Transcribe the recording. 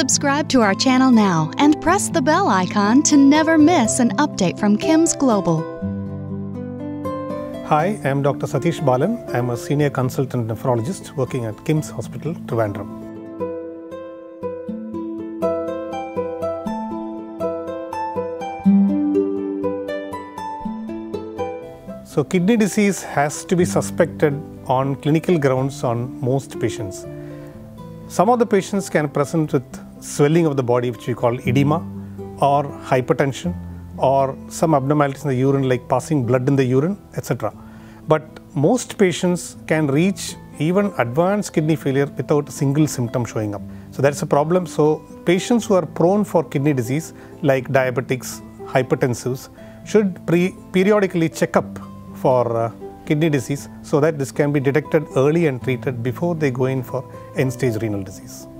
Subscribe to our channel now and press the bell icon to never miss an update from KIMS Global. Hi, I am Dr. Sathish Balan. I am a senior consultant nephrologist working at KIMS Hospital, Trivandrum. So, kidney disease has to be suspected on clinical grounds on most patients. Some of the patients can present with swelling of the body, which we call edema, or hypertension, or some abnormalities in the urine like passing blood in the urine, etc. But most patients can reach even advanced kidney failure without a single symptom showing up. So that's a problem. So patients who are prone for kidney disease like diabetics, hypertensives should periodically check up for kidney disease so that this can be detected early and treated before they go in for end-stage renal disease.